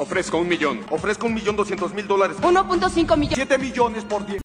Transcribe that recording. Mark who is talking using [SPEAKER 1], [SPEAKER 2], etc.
[SPEAKER 1] Ofrezco 1 millón.
[SPEAKER 2] Ofrezco $1.200.000.
[SPEAKER 3] 1.5 millones.
[SPEAKER 2] 7 millones por 10.